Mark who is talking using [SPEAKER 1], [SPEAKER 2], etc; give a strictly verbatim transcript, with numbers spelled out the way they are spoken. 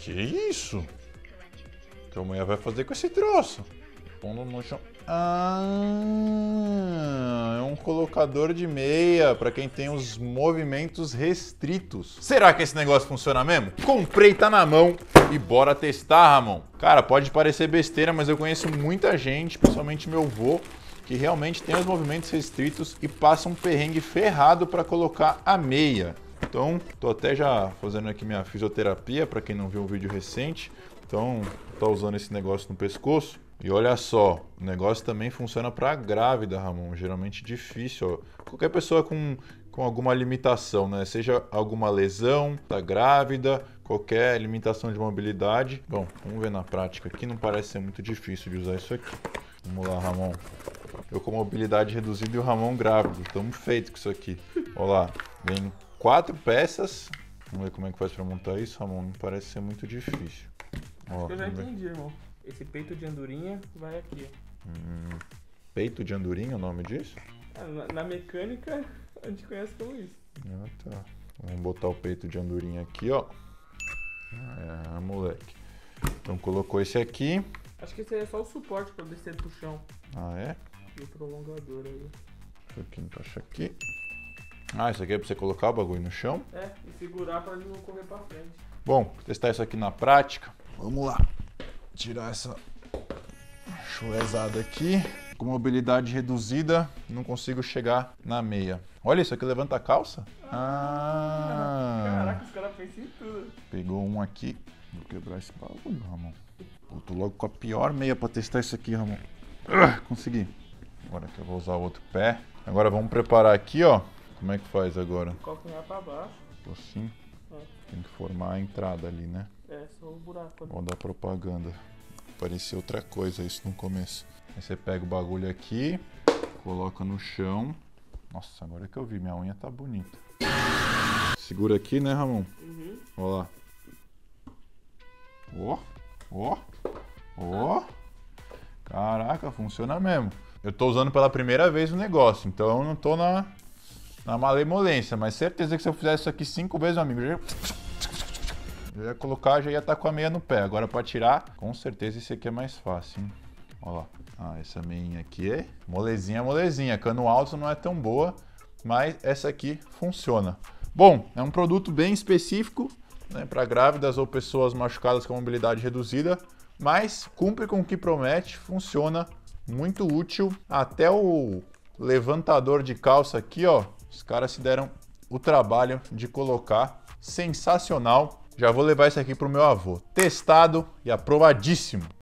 [SPEAKER 1] Que isso? Que a mulher vai fazer com esse troço? Pondo no chão. Ah, é um colocador de meia para quem tem os movimentos restritos. Será que esse negócio funciona mesmo? Comprei, tá na mão e bora testar, Ramon. Cara, pode parecer besteira, mas eu conheço muita gente, principalmente meu vô, que realmente tem os movimentos restritos e passa um perrengue ferrado para colocar a meia. Então, tô até já fazendo aqui minha fisioterapia, para quem não viu um vídeo recente. Então, tô usando esse negócio no pescoço. E olha só, o negócio também funciona para grávida, Ramon. Geralmente difícil, ó. Qualquer pessoa com, com alguma limitação, né? Seja alguma lesão da grávida, qualquer limitação de mobilidade. Bom, vamos ver na prática aqui. Não parece ser muito difícil de usar isso aqui. Vamos lá, Ramon. Eu com mobilidade reduzida e o Ramon grávido. Estamos feitos com isso aqui. Olha lá, vem quatro peças. Vamos ver como é que faz para montar isso, Ramon. Não parece ser muito difícil.
[SPEAKER 2] Acho
[SPEAKER 1] Ó,
[SPEAKER 2] que eu já
[SPEAKER 1] vamos ver.
[SPEAKER 2] entendi, irmão. Esse peito de andorinha vai aqui.
[SPEAKER 1] Hum, peito de andorinha, o nome disso?
[SPEAKER 2] Ah, na, na mecânica, a gente conhece como isso.
[SPEAKER 1] Ah, tá. Vamos botar o peito de andorinha aqui, ó. Ah, é, moleque. Então colocou esse aqui.
[SPEAKER 2] Acho que esse aí é só o suporte pra descer pro chão.
[SPEAKER 1] Ah, é?
[SPEAKER 2] E o prolongador aí.
[SPEAKER 1] Isso aqui encaixa aqui. Ah, isso aqui é pra você colocar o bagulho no chão?
[SPEAKER 2] É, e segurar pra ele não correr pra frente.
[SPEAKER 1] Bom, vou testar isso aqui na prática. Vamos lá. Tirar essa chuezada aqui. Com mobilidade reduzida, não consigo chegar na meia. Olha, isso aqui levanta a calça? Ah!
[SPEAKER 2] Caraca, os caras pensam em tudo.
[SPEAKER 1] Pegou um aqui. Vou quebrar esse bagulho, Ramon. Eu tô logo com a pior meia pra testar isso aqui, Ramon. Ah, consegui. Agora que eu vou usar o outro pé. Agora vamos preparar aqui, ó. Como é que faz agora?
[SPEAKER 2] Calcanhar pra baixo.
[SPEAKER 1] Assim.
[SPEAKER 2] É,
[SPEAKER 1] Tem que formar a entrada ali, né?
[SPEAKER 2] é só o buraco ali.
[SPEAKER 1] Vou dar propaganda. Parecia outra coisa isso no começo. Aí você pega o bagulho aqui, coloca no chão. Nossa, agora que eu vi, minha unha tá bonita. Segura aqui, né, Ramon?
[SPEAKER 2] Uhum.
[SPEAKER 1] Olha lá. Ó, ó, ó. Caraca, funciona mesmo. Eu tô usando pela primeira vez o negócio, então eu não tô na, na malemolência, mas certeza que se eu fizesse isso aqui cinco vezes, meu amigo, eu já... Eu ia colocar, já ia estar com a meia no pé. Agora para tirar, com certeza esse aqui é mais fácil, hein? Olha lá. Ah, essa meinha aqui é molezinha, molezinha. Cano alto não é tão boa, mas essa aqui funciona. Bom, é um produto bem específico, né, para grávidas ou pessoas machucadas com mobilidade reduzida, mas cumpre com o que promete, funciona, muito útil. Até o levantador de calça aqui, ó, os caras se deram o trabalho de colocar. Sensacional. Já vou levar isso aqui pro meu avô. Testado e aprovadíssimo.